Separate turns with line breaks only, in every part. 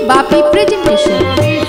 বাপি presentation.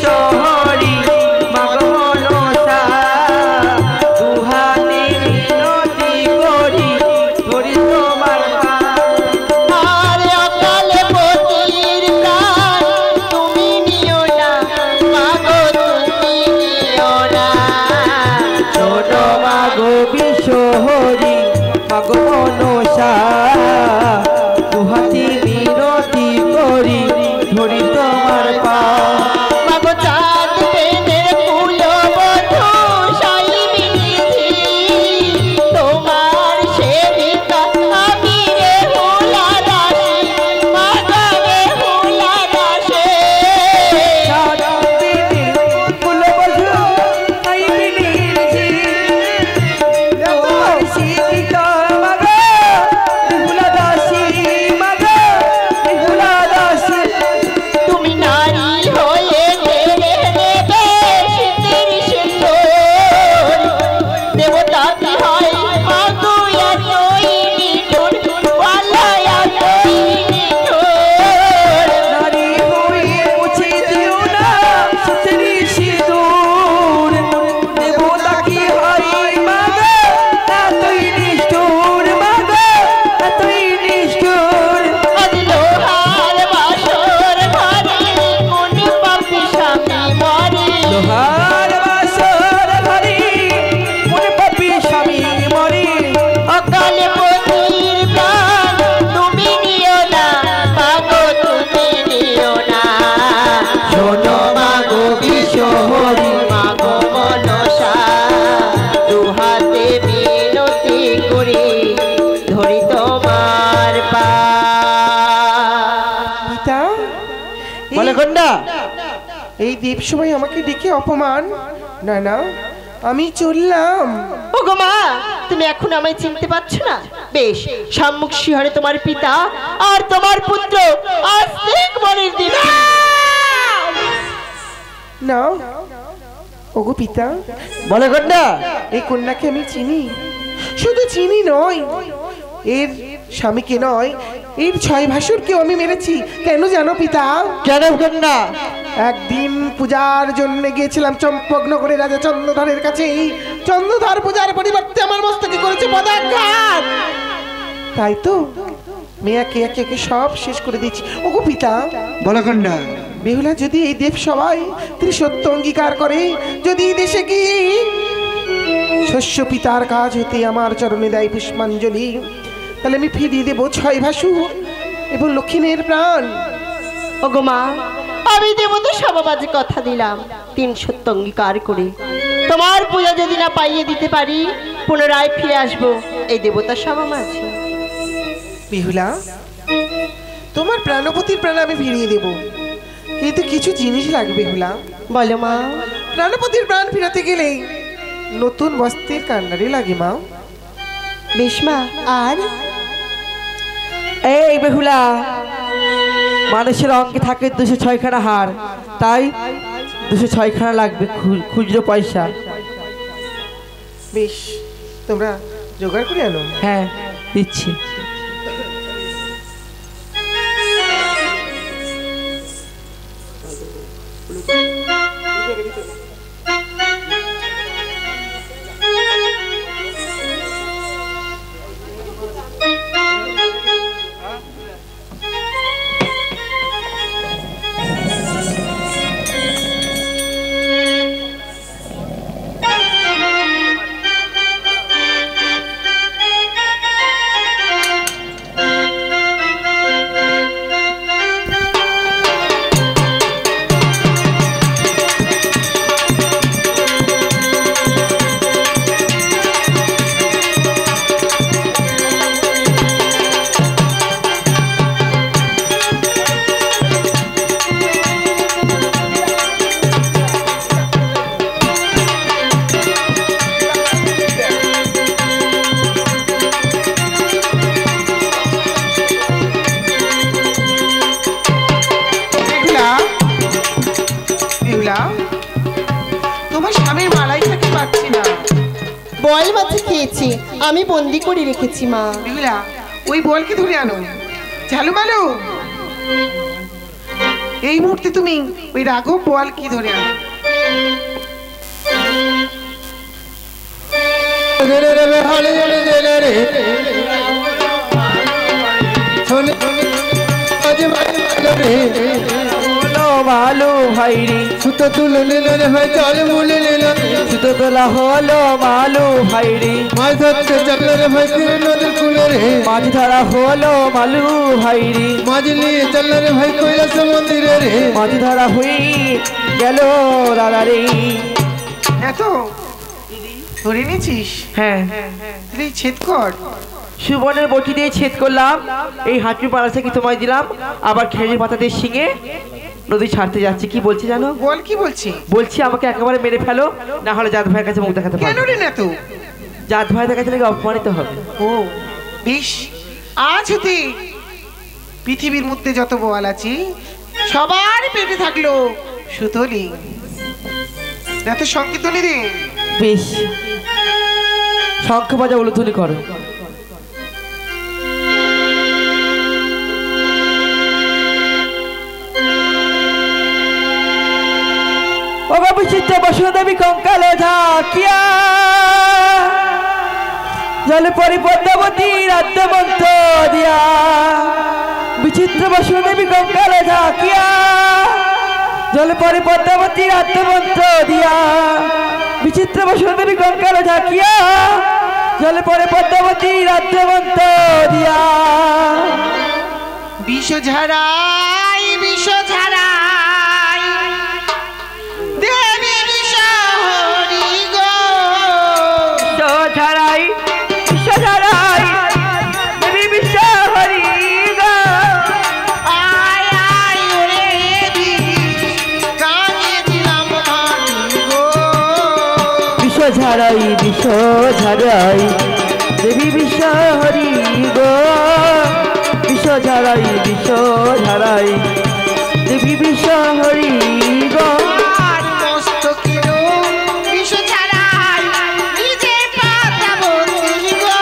এই দীপ সময় আমাকে ডেকে অপমান, না না আমি চললাম।
ওগো মা, তুমি এখন আমায় চিনতে পারছো না? বেশ, সম্মুখ শিহরে তোমার পিতা আর তোমার পুত্র আস্তিক বলির দিন।
না ওগো পিতা,
বলে কন্যা,
এই কন্যাকে আমি চিনি, শুধু চিনি নয়, এর স্বামীকে নয়, এর 6 ভাসুরকেও আমি মেরেছি। কেন জানো পিতা?
কেন কন্যা?
একদিন পূজার জন্য গিয়েছিলাম চম্পকনগরে রাজা চন্দ্রধরের কাছে। চন্দ্রধর পূজার পরিবর্তে আমার মস্তকে করেছে পদাঘাত। তাই তো মেয়াকে একে একে সব শেষ করে দিচ্ছি। ওগো পিতা,
বলে কন্যা,
বেহুলা যদি এই দেব সবাই তিনি সত্য অঙ্গীকার করে, যদি দেশে কি শস্য পিতার কাজ হতে আমার চরণে দেয় পুষ্পাঞ্জলি, তাহলে আমি ফিরিয়ে দেবো 6 ভাসুর এবং লক্ষ্মীনের প্রাণ।
ওগো মা, আমি দেবতা সবাবাজে কথা দিলাম, 3 সত্য অঙ্গীকার করে তোমার পূজা যদি না পাইয়ে দিতে পারি, পুনরায় ফিরে আসবো এই দেবতা সভা মাঝে।
বেহুলা, তোমার প্রাণপতির প্রাণ আমি ফিরিয়ে দেব, কিন্তু কিছু জিনিস লাগবে। বেহুলা,
বলো মা।
প্রাণপতির প্রাণ ফিরাতে গেলে নতুন বস্ত্রের কান্ডারি লাগে মা।
বেশ মা। আর
এই বেহুলা, মানুষের অঙ্গে থাকে 206 খানা হার, তাই 206 খানা লাগবে খুচরো পয়সা।
বেশ, তোমরা জোগাড় করে আনো।
হ্যাঁ, দিচ্ছি।
বল মাছ খেয়েছি, আমি বন্দি করে রেখেছি মা।
বিমলা, ওই বলকে ধরে আনো। ঝালু মালু, এই মুহূর্তে তুমি ওই রাঘব বোয়াল কি ধরে আনো।
মালু ভাইরি
সুতো তুলে নিলেন ভাই জল মুলে নিলেন
সুতো তোলা হলো মালু ভাইরি
মাছ ধরতে চললে রে ভাই তীরে নদীর কূলে রে
মাছ ধরা হলো মালু ভাইরি
মাছ নিয়ে চললে রে ভাই কৈলাস মন্দিরে রে
মাছ ধরা হয়ে গেল দাদা রে।
এত ধরে নিয়েছিস?
হ্যাঁ
তুই ছেদ কর।
সুবর্ণের বটি দিয়ে ছেদ করলাম, এই হাঁটু পাড়া থেকে তোমায় দিলাম, আবার খেজুর পাতা দিয়ে শিঙে নদী ছাড়তে যাচ্ছে। কি বলছি জানো?
বল কি বলছি?
বলছি আমাকে একেবারে মেরে ফেলো, না হলে জাত ভাইয়ের কাছে মুখ দেখাতে
কেন
পারবো
রে না তো?
জাত ভাইয়ের কাছে নাকি অপমানিত হবে।
ও বেশ, আজ হতে পৃথিবীর মধ্যে যত বোয়াল আছে সবার পেটে থাকলো সুতলি, এত সংকীর্তনী রে।
বেশ, শঙ্খ বাজা উলুধ্বনি করো। ও বাবু চিত্তে বসুদেবী কঙ্কাল ঢাকিয়া জলে পরি পদ্মাবতী রাজ্যমন্ত্র দিয়া, বিচিত্র বসুদেবী কঙ্কাল ঢাকিয়া জলে পরি পদ্মাবতী রাজ্যমন্ত্র দিয়া, বিচিত্র বসুদেবী কঙ্কাল ঢাকিয়া জলে পরে পদ্মাবতী রাজ্যমন্ত্র দিয়া।
বিষ ঝাড়াই বিষ ঝাড়াই দেবী বিষ হরি গো,
ঝাড়াই বিষ ঝাড়াই দেবী বিষ হরি গো,
আয় আয় ওরে বিষ কানে দিলাম মাটি গো,
বিষ ঝাড়াই বিষ ঝাড়াই দেবী বিষ হরি গো, বিষ ঝাড়াই বিষ ঝাড়াই দেবী বিষ হরি গো।
আর মস্তকেরও বিষ ঝাড়াই নিজে পাতাবতী গো,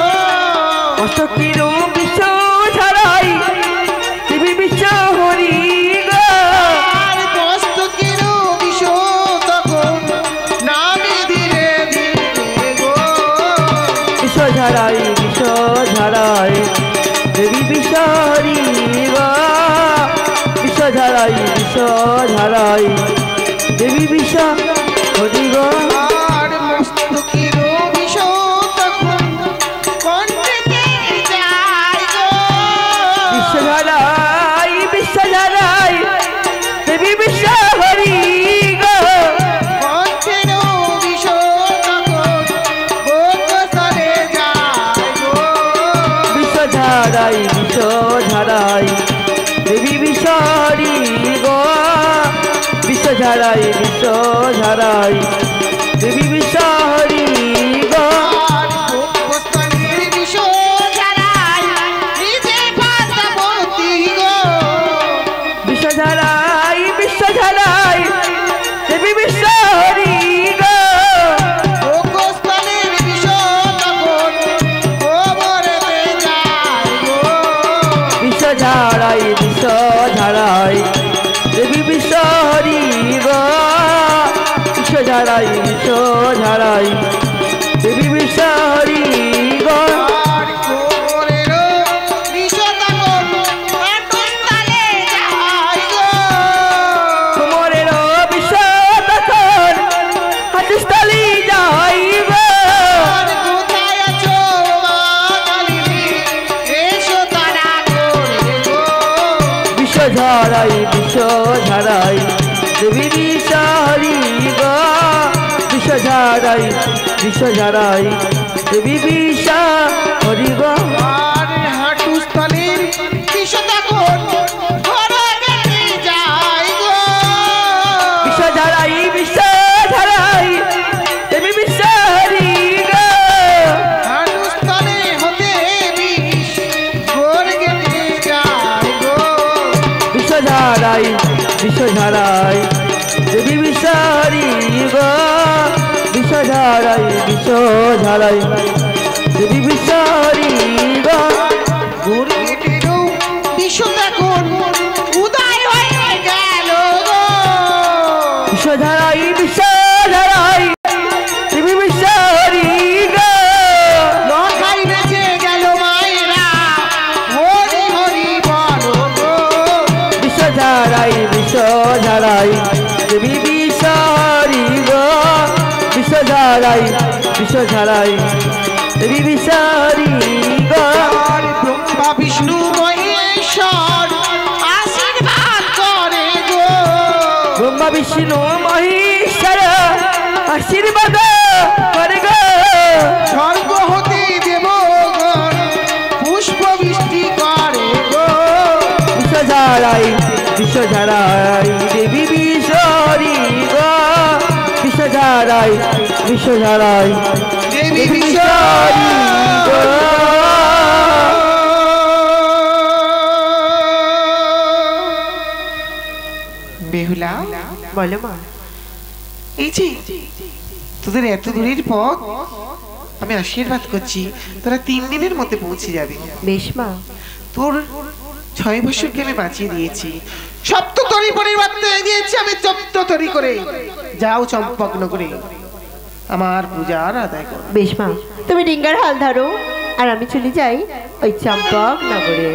মস্তকেরও বিষ ঝাড়াই দেবী বিষ হরি গো,
আর মস্তকেরও বিষ তখন নামে ধীরে ধীরে গো,
বিষ ঝাড়াই বিষ ঝাড়াই দেবী বিষ হরি গো, বিষ ঝাড়াই বিষ ঝাড়াই দেবী বিষ হরি গো।
আর মস্তকেরও বিষ তখন কণ্ঠেতে যায় গো,
বিষ ঝাড়াই বিষ ঝাড়াই দেবী বিষ হরি গো,
কণ্ঠেরও বিষ তখন গোপসরে যায় গো,
বিষ ঝাড়াই বিষ ঝাড়াই দেবী বিষ হরি গো, বিষ ঝাড়াই বিষ ঝাড়াই দেবী বিষ হরি গো।
আর গোপস্থানের বিষ ঝাড়াই নিজে পাতাবতী গো,
বিষ ঝাড়াই বিষ ঝাড়াই দেবী বিষ হরি গো,
গোপস্থানের বিষ তখন গোবরেতে যায় গো,
বিষ ঝাড়াই বিষ ঝাড়াই দেবী বিষ হরি গো, বিষ ঝাড়াই বিষ ঝাড়াই দেবী বিষ হরি গো।
আর গোবরেরও বিষ তখন আটুস্থানে যায় গো,
কোমরের বিষ তখন হাতস্থলি যাই গো,
আর কোথায় আছো মা কালী এসো তারা করে গো,
বিষ ঝাড়াই বিষ ঝাড়াই দেবী বিষ হরি গো, বিষ ঝাড়াই বিষ ঝাড়াই দেবী বিষ হরি গো।
আর হাঁটুস্থলের বিষ তখন ঘরে গেছে যায় গো,
বিষ ঝাড়াই বিষ ঝাড়াই দেবী বিষ হরি গো,
হাঁটুস্থলে হতে বিষ ঘরে গেছে যায় গো,
বিষ ঝাড়াই বিষ ঝাড়াই দেবী বিষ হরি গো, বিষ ঝাড়াই বিষ ঝাড়াই দেবী বিষ হরি গো।
ঘরে গেটেরও বিষ তখন উদয় হয়ে
বিশ্বধারাই বিশ্বধারাই তুমি বিশ্বরি গো
লঙ্কায় বেঁচে গেল মায়েরা হরি হরি বলো গো
বিশ্বধারাই বিশ্বধারাই তুমি বিশ্বরি গো বিশ্বধারাই বিশ্বধারাই তুমি বিশ্বরি গো
ব্রহ্মা বিষ্ণু মহেশ্বর আশীর্বাদ করে গো
ব্রহ্মা বিষ্ণু মহেশ্বর আশীর্বাদ করে গো
স্বর্গ হতে দেবগণ পুষ্প বৃষ্টি করে গো
বিশ্বধারাই বিশ্বধারাই দেবী বিশ্বরি গো বিশ্বধারাই বিশ্বধারাই
দেবী
বিশ্বরি গো
বেহুলা
বলো মা।
এই যে তোদের এত দূরের পথ আমি আশীর্বাদ করছি তোরা 3 দিনের মধ্যে পৌঁছে যাবে
বেশ মা।
তোর 6 বছরকে আমি বাঁচিয়ে দিয়েছি সপ্ততরী পরিবর্তে দিয়েছি আমি 14তরী করে যাও চম্পকনগরে আমার পূজার আদায় করো
বেশ মা, তুমি ডিঙ্গার হাল ধরো আর আমি চলে যাই ওই চম্পক নগরে।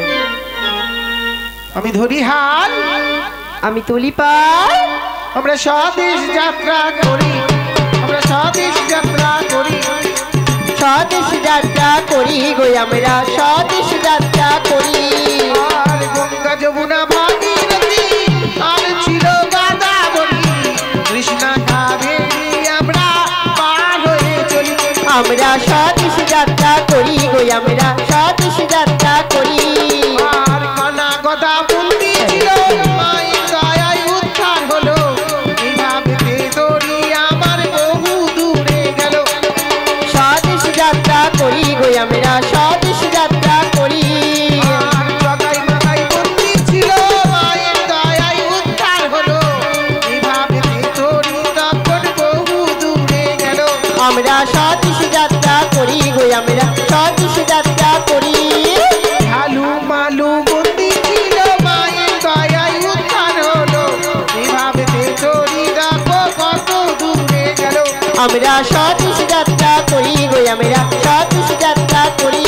আমি ধরি হাল
আমি তুলি পাই।
আমরা স্বদেশ যাত্রা করি আমরা স্বদেশ যাত্রা করি
স্বদেশ যাত্রা করি গো আমরা স্বদেশ যাত্রা করি।
আর গঙ্গা যমুনা ভাগীরথী আর ছিল গোদাবরী কৃষ্ণা কাবেরী আমরা পার হয়ে চলি
আমরা স্বদেশ যাত্রা করি গো আমরা স্বদেশ যাত্রা করি।
আর কানা গোদাবরী ছিল মায়ের দয়ায় উদ্ধার হলো এইভাবে বেদরি আমার বহু দূরে গেল
স্বদেশ যাত্রা করি গো আমরা স্বদেশ যাত্রা করি।
আর জগাই মাথায় বন্দি ছিল মায়ের দয়ায় উদ্ধার হলো এইভাবে বেদরি তখন বহু দূরে গেল
আমরা স্বদেশ যাত্রা করি গো আমরা স্বদেশ যাত্রা করি।
ঝালু মালু বন্দি ছিল মায়ের দয়ায় উদ্ধার হলো এইভাবে বেদরি দেখো কত দূরে গেল
আমরা স্বদেশ যাত্রা করি গো আমরা স্বদেশ যাত্রা করি।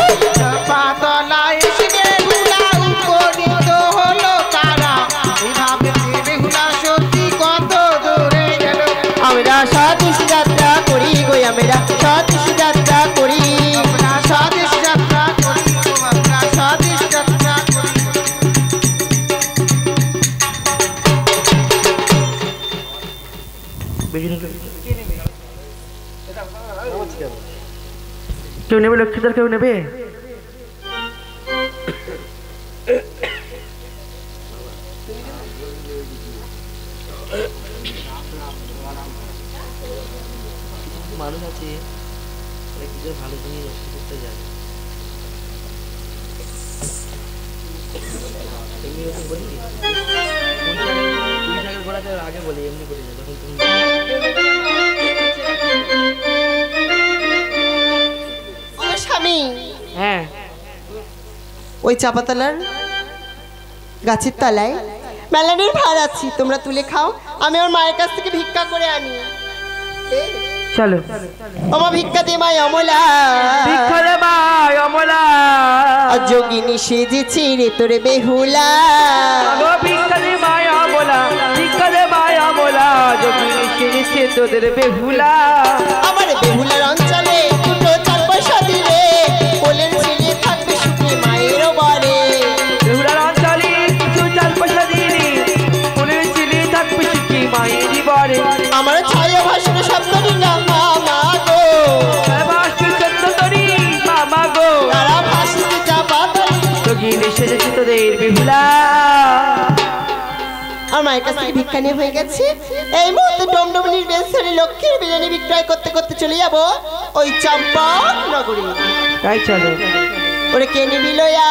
পাতলায় এসে বেহুলা উপনীত হলো তারা এইভাবে বেহুলা সত্যি কত দূরে গেল
আমরা স্বদেশ যাত্রা করি গো আমরা স্বদেশ যাত্রা করি।
আমরা স্বদেশ যাত্রা করি আমরা স্বদেশ যাত্রা করি
কেউ নেবে লক্ষ্মীদার কেউ নেবে মানুষ আছে ভালো জিনিস নষ্ট করতে যায় এমনি ওকে বলি ঘোড়াতে আগে বলি এমনি করি না তখন তুমি
আমার স্বামী
হ্যাঁ
ওই চাপাতলার গাছের তলায় মেলানির ভার আছি, তোমরা তুলে খাও, আমি ওর মায়ের কাছ থেকে ভিক্ষা করে আনি।
চলো
ওমা ভিক্ষা দে মাই অমলা
ভিক্ষা দে মাই অমলা
যোগিনী সেজেছি রে তোরে বেহুলা।
আগো ভিক্ষা দে মাই অমলা ভিক্ষা দে মাই অমলা যোগিনী সেজেছে তোদের বেহুলা।
আমার বেহুলার অঞ্চলে দুটো 4 পয়সা দিলে বলেন ছেলে থাকবে সুখে মায়েরও বাড়ে।
বেহুলার অঞ্চলে কিছু 4 পয়সা দিলি ফুলের ছিলি থাকবে সুখী মায়েরই বাড়ি।
আমার ছায়া ভাষণ শব্দ না মামা গো
বাসু চন্দ্রতরি মামা গো
তারা ভাসিতে যাবা
যোগিনী সেজেছে তোদের বেহুলা।
আমার মায়ের কাছ থেকে ভিক্ষা নিয়ে হয়ে গেছে। এই মুহূর্তে ডমডমনির বেশ ছেড়ে লক্ষ্মীর বিরিয়ানি বিক্রয় করতে করতে চলে যাবো ওই চম্পক নগরী।
তাই চলো
ওরে কে নিবি লয়া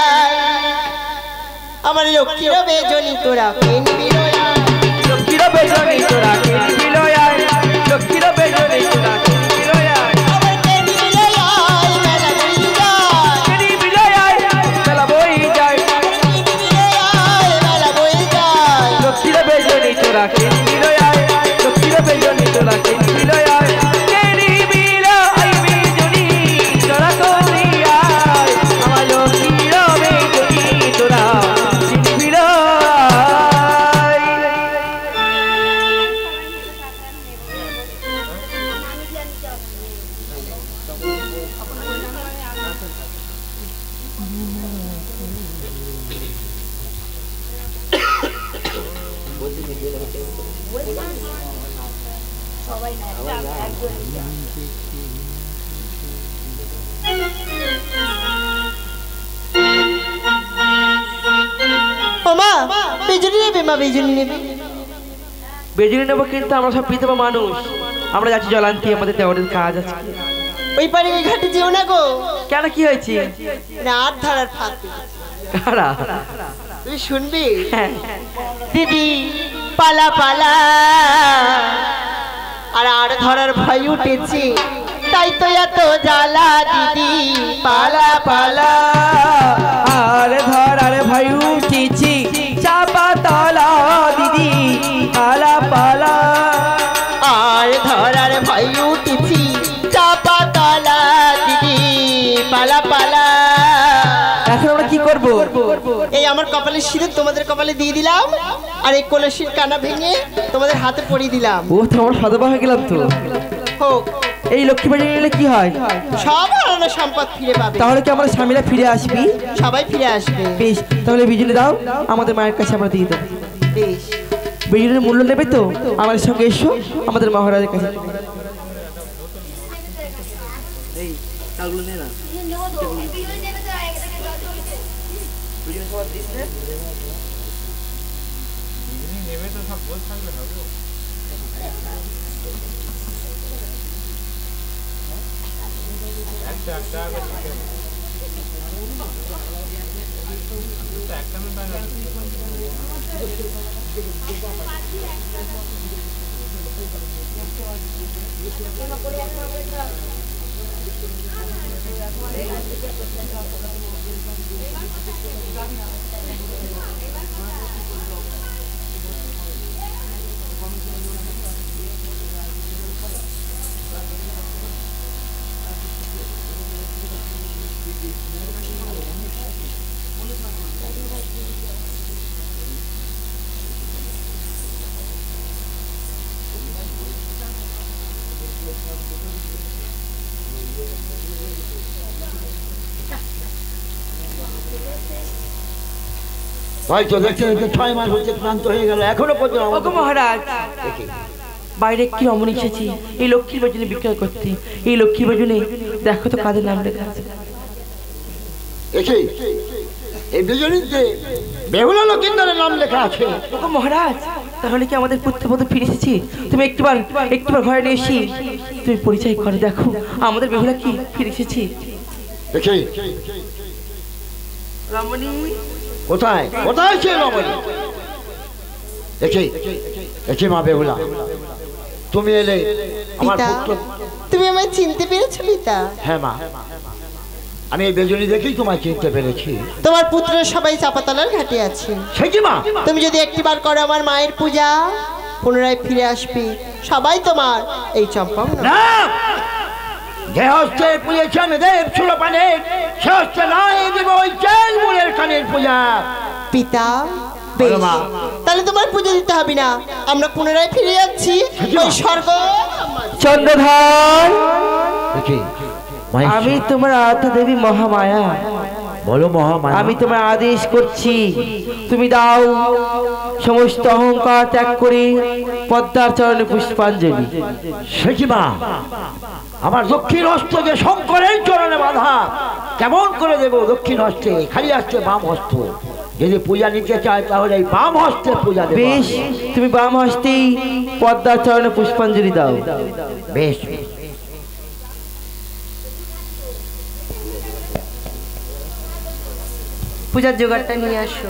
আমার লক্ষ্মীরও বেজনি তোরা কে নিবি লয়া
লক্ষ্মীর বেজনি তোরা কেনিবি লয়ায় লক্ষ্মীর বেজনি তোরা কেনিবি লয়ায়
আমার কে নিবি লয়া মেলা বই যায়
কেনিবি লয়ায় মেলা বই যায়
কে নিবি লয়া মেলা বই যায়
লক্ষ্মীর বেজনি তোরা কেনিবি লয়ায়
ওমা বেজুনি নেবে, মা বেজুনি নেবে।
বেজুনি নেবো, কিন্তু আমরা সব বিধবা মানুষ, আমরা যাচ্ছি জলান্তি, আমাদের দেওয়ারের কাজ আছে।
ওই পারে ওই ঘাটে যেও না গো।
কেন, কি হয়েছে?
রাত ধারার ফাঁক।
কারা?
তুই শুনবি?
হ্যাঁ।
দিদি পালা পালা, আর ধরার ভয় উঠেছে, তাই তো এত জ্বালা। দিদি পালা পালা,
আর ধরার ভয় উঠেছে, চাপা তলা। দিদি পালা পালা,
আর ধরার ভয় উঠেছি, চাপা তলা। দিদি পালা পালা।
এখন আমরা কি করবো?
এই আমার কপালে সিঁদুর তোমাদের কপালে দিয়ে দিলাম, আর এই কলসির কানা ভেঙে তোমাদের হাতে পরিয়ে দিলাম।
ও তো আমরা সদবা হয়ে গেলাম তো।
হোক,
এই লক্ষ্মী বাড়ি নিলে কি হয়?
সব হারানো সম্পদ ফিরে পাবে।
তাহলে কি আমরা স্বামীরা ফিরে আসবি?
সবাই ফিরে আসবে।
বেশ, তাহলে বিজুলি দাও, আমাদের মায়ের কাছে আমরা দিয়ে দেবো।
বেশ,
বিজুলির মূল্য নেবে তো? আমাদের সঙ্গে এসো আমাদের মহারাজের কাছে।
হয়তো দেখতে দেখতে 6 মাস হচ্ছে, ক্লান্ত হয়ে গেল, এখনো পর্যন্ত।
মহারাজ, বাইরে কি রমণী এসেছি এই লক্ষ্মীর বাজনে বিক্রয় করতে। এই লক্ষ্মীর বাজনে দেখো তো কাদের নাম লেখা আছে।
এই বিজনীতে বেহুলা লক্ষিন্দরের নাম লেখা আছে।
ওগো মহারাজ, তাহলে কি আমাদের পুত্রবধূ ফিরে এসেছি? তুমি একটিবার ঘরে নিয়ে এসি তুমি পরিচয় করে দেখো আমাদের বেহুলা কি ফিরে এসেছি। রমণী
কোথায় কোথায় ছিল রমণী? দেখি মা বেহুলা, তুমি এলে আমার পুত্র।
তুমি আমায় চিনতে পেরেছো পিতা?
হ্যাঁ মা, আমি এই বেজনী দেখেই তোমায় চিনতে পেরেছি।
তোমার পুত্র সবাই চাপাতলার ঘাটে আছে।
সে কি মা?
তুমি যদি একটিবার করো আমার মায়ের পূজা, পুনরায় ফিরে আসবে সবাই তোমার এই চম্পক।
না, যে হস্তে পুজেছি আমি দেব সুরপানে, সে হস্তে নাই দেব ওই চেন মূলের কানের পূজা।
পিতা বেশ, তাহলে তোমার পুজো দিতে হবে না, আমরা পুনরায় ফিরে যাচ্ছি ওই স্বর্গ।
চন্দ্রধর, আমি তোমার আরাধ্যা দেবী মহামায়া।
বলো মহামায়া।
আমি তোমার আদেশ করছি, তুমি দাও সমস্ত অহংকার ত্যাগ করে পদ্মার চরণে পুষ্পাঞ্জলি।
সে কি মা, আমার দক্ষিণ হস্ত যে শঙ্করের চরণে বাধা, কেমন করে দেব দক্ষিণ হস্তে? খালি আসছে বাম হস্ত। যদি পূজা নিতে চায় তাহলে এই বাম হস্তে পূজা দেব।
বেশ, তুমি বাম হস্তেই পদ্মার চরণে পুষ্পাঞ্জলি দাও।
বেশ,
পূজার জোগাড়টা নিয়ে আসো।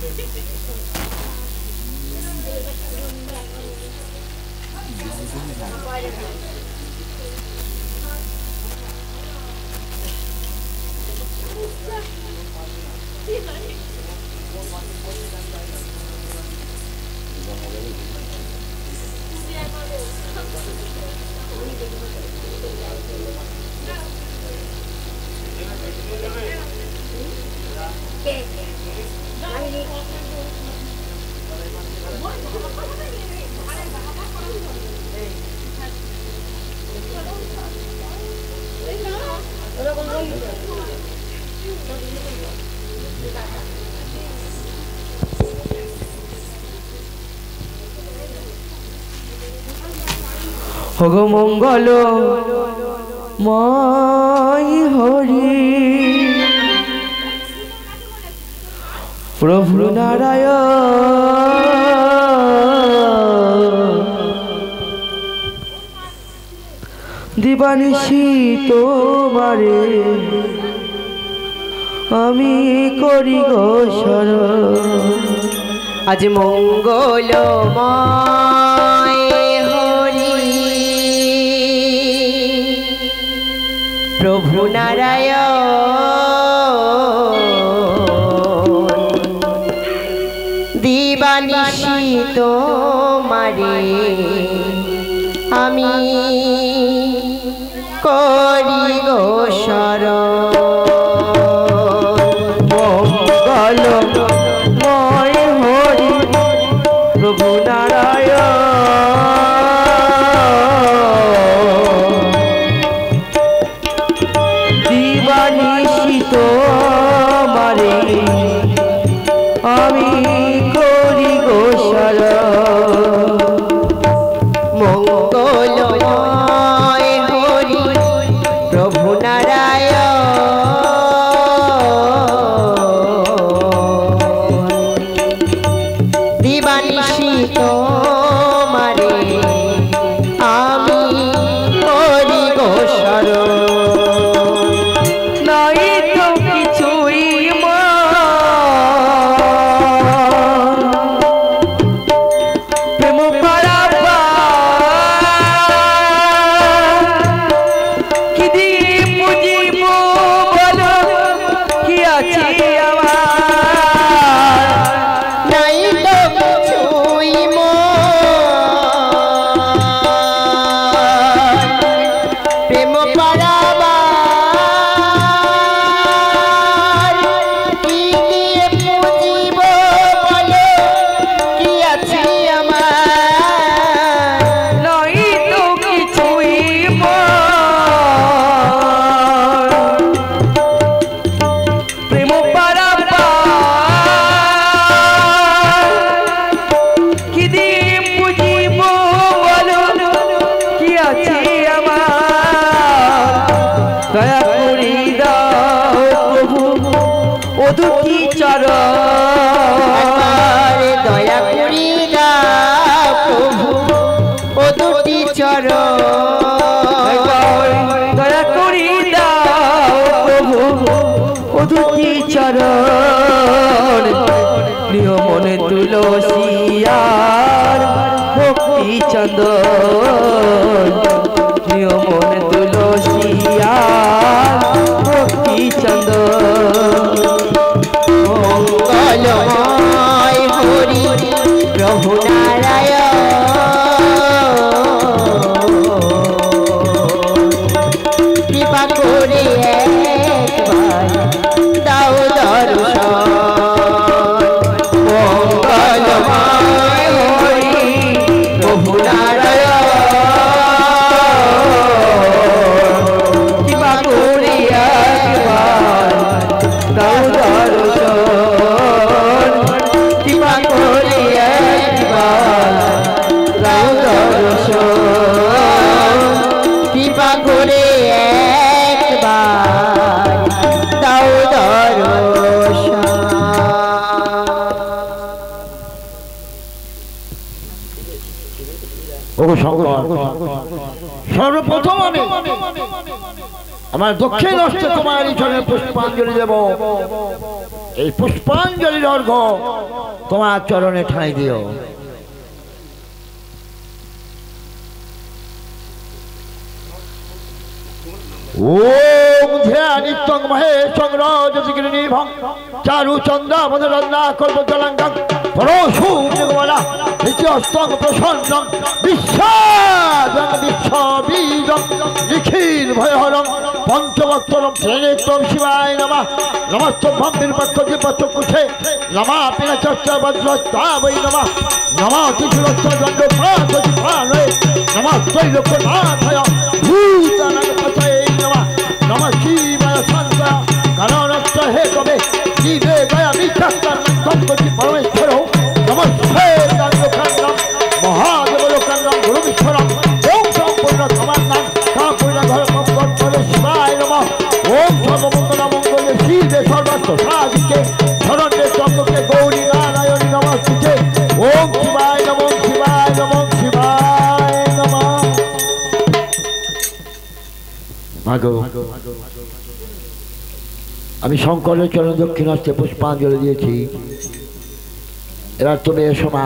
ভগ মঙ্গল ময় হরি প্রভু নারায়ণ দিবানিশি তোমারে আমি করি গো শরণ।
আজ মঙ্গলময় হরি প্রভু নারায়ণ দিবানিশি তোমারে আমি করি গো শরণ।
মঙ্গলময় হরি প্রভু নারায়ণ দিবানিশি তোমারে আমি করি গো শরণ।
মঙ্গলময় হরি প্রভু নারায়ণ দিবানিশি তোমারে আমি করি গো শরণ।
নাই তো কিছুই মা প্রেম পারাবা কি দিয়ে বুঝিব বলো কি আছে আমার।
নাই তো কিছুই প্রেম পারাবার কি দিয়ে বুঝিব বলো কি আছে আমার।
নাই তো কিছুই প্রেম পারাবা কি দিয়ে বুঝিব বলো কি আছে আমার। দয়া করি দাও প্রভু ও দুটি চরণ।
দয়া করি দাও প্রভু ও দুটি চরণ।
দয়া করি দাও প্রভু ও দুটি চরণ। প্রিয় মনে তুলসিয়ার ভক্তি চন্দন। প্রিয় মনে তুলসিয়ার ভক্তি চন্দন।
মঙ্গলময় হরি প্রভু নারায়ণ কৃপা করে একবার দাও দর্শন।
মঙ্গলময় হরি প্রভু নারায়ণ কৃপা করে একবার দাও দর্শন। কৃপা করে একবার দাও দর্শন।
কৃপা করে একবার দাও দর্শন।
সর্বপ্রথম আমি আমার দক্ষিণ হস্তে তোমার এই চরণে পুষ্পাঞ্জলি দেব। এই পুষ্পাঞ্জলির অর্ঘ তোমার চরণে ঠাঁই দিও। ওম ধ্যানিত্যং মহেশং রজতিগিরিনিভং চারু চন্দ্রাবধরন্না কল্পজলাঙ্গং পরশু জগমালা দ্বিতীয়স্তং প্রসন্নং বিশ্বাদং বিশ্ববীজং নিখিল ভয়হরং পঞ্চবক্তরম ত্রিনেত্রম শিবায় নমঃ নমস্তভ্যং নির্পক্ষদিপচক্ষুষে নমাপিন চর্চা বজ্রস্তাবৈ নমঃ নমঃ তিথিরস্ত্রদণ্ডপ্রাণয়ে নমঃ ত্রৈলোক্যনাথায় ভূতানাগপতয়ে নমঃ নমঃ শিবায় শান্ত কারণস্থ হে কবে নিদে দয়া বিখ্যাতি পরমেশ্বর নমঃ শ্বেতাঙ্গকাণ্ডম মহাদেব লোকাণ্ডম গুরুবিশ্বরম ওম সম্পূর্ণ সমান নাম সম্পূর্ণ ধর্ম করে শিবায় নমঃ ওম সর্বমঙ্গল মঙ্গলে শিবে সর্বার্থ সাধিকে শরণে চন্দ্রকে গৌরী নারায়ণী নমস্তুতে ওম শিবায় নমঃ শিবায় নমঃ শিবায় নমঃ। আমি শঙ্করের চরণ দক্ষিণাস্তে পুষ্পাঞ্জলি দিয়েছি, এবার তুমি এসো মা।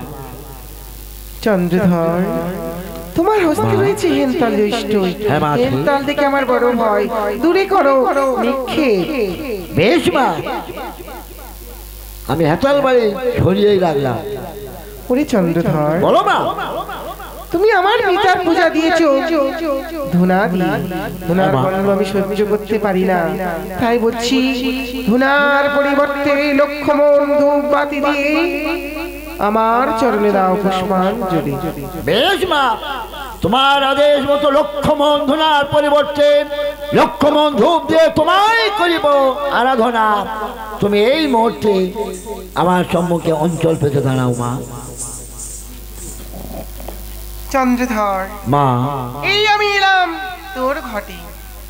চন্দ্রধর, তোমার হস্তে রয়েছে হেনতাল জ্যৈষ্ঠ। হেনতাল দেখে আমার বড় ভয়, দূরে করো নিক্ষেপ।
বেশ মা, আমি হেতাল বাড়ি সরিয়েই রাখলাম।
ওরে চন্দ্রধর,
বলো মা।
তুমি আমার পিতার পূজা দিয়েছো ধুনাদি, ধুনার গন্ধ আমি সহ্য করতে পারি না, তাই বলছি ধুনার পরিবর্তে লক্ষমণ ধূপবাতি দিয়ে আমার চরণে দাও পুষ্পাঞ্জলি।
বেশ মা, তোমার আদেশ মতো লক্ষমণ ধুনার পরিবর্তে লক্ষমণ ধূপ দিয়ে তোমায় করিব আরাধনা। তুমি এই মুহূর্তে আমার সম্মুখে অঞ্চল পেতে দাঁড়াও মা।
চন্দ্রধর
মা,
এই আমি এলাম তোর ঘটে।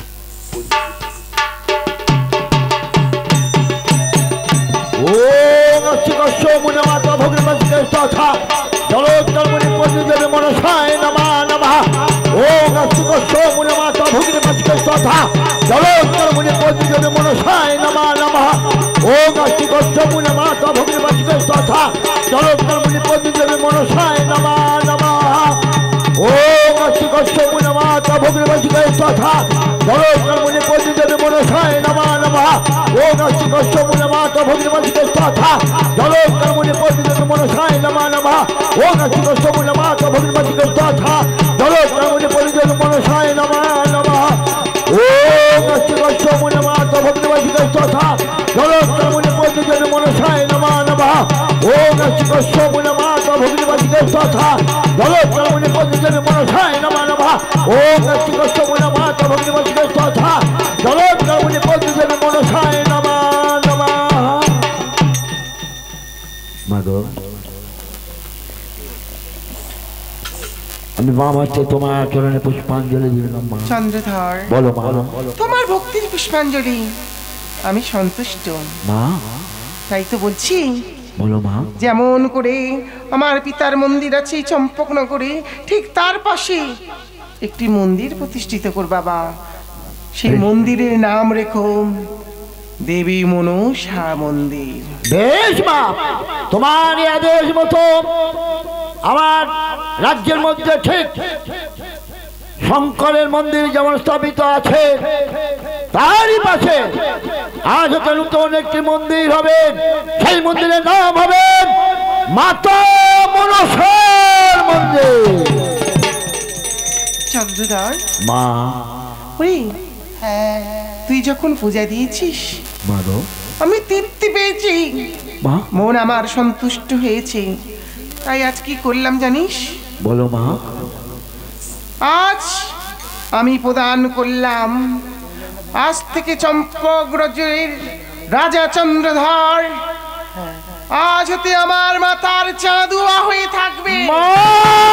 ওম অস্তিকস্য মুনমাতা ভগ্নপতিকে তথা জলোত্তরমণি পদ্মদেবে মনসায় নমঃ নমঃ। ওম অস্তিকস্য মুনমাতা ভগ্নপতিকে তথা জলোত্তরমণি পদ্মদেবে মনসায় নমঃ নমঃ। ওম অস্তিকস্য মুনমাতা ভগ্নপতিকে তথা জলোত্তরমণি পদ্মদেবে মনসায় নমঃ নমঃ। ওম অস্তিকস্য মুনমাতা ভগ্নপতিকে তথা জলোত্তরমণি পদ্মদেবে মনসায় নমঃ নমঃ। ওম অস্তিকস্য মুনমাতা ভগ্নপতিকে তথা জলোত্তরমণি পদ্মদেবে মনসায় নমঃ নমঃ। ওম অস্তিকস্য মুনমাতা ভগ্নপতিকে তথা জলোত্তরমণি পদ্মদেবে মনসায় নমঃ নমঃ। ওম অস্তিকস্য মুনমাতা ভগ্নপতিকে তথা জলোত্তরমণি পদ্মদেবে মনসায় নমঃ নমঃ। ওম অস্তিকস্য মুনমাতা ভগ্নপতিকে তথা জলোত্তরমণি পদ্মদেবে মনসায় নমঃ নমঃ। ওম অস্তিকস্য মুনমাতা ভগ্নপতিকে তথা জলোত্তরমণি পদ্মদেবে মনসায় নমঃ নমঃ। মাগো, আমি বাম হাতে তোমার চরণে পুষ্পাঞ্জলি দিলাম মা।
চন্দ্রধর,
বলো মা।
তোমার ভক্তির পুষ্পাঞ্জলি আমি সন্তুষ্ট
মা,
তাই তো বলছি।
বলো মা।
যেমন করে আমার পিতার মন্দির আছে চম্পকনগরে, ঠিক তার পাশে একটি মন্দির প্রতিষ্ঠিত কর বাবা। সেই মন্দিরের নাম রেখো দেবী মনসা মন্দির।
বেশ মা, তোমার এই আদেশ মতো আমার রাজ্যের মধ্যে ঠিক শঙ্করের মন্দির যেমন স্থাপিত আছে, তারই পাশে আজ হতে নতুন একটি মন্দির হবে। সেই মন্দিরের নাম হবে মাতা মনসার মন্দির।
চন্দ্রধর
মা,
ওই তুই যখন পূজা দিয়েছিস
মাগো,
আমি তৃপ্তি পেয়েছি,
মা।
মন আমার সন্তুষ্ট হয়েছে। তাই আজ কি করলাম জানিস?
বলো মা।
আজ আমি প্রদান করলাম, আজ থেকে চম্পকব্রজের রাজা চন্দ্রধর আজ হতে আমার মাতার চাঁদুয়া হয়ে থাকবে।
মা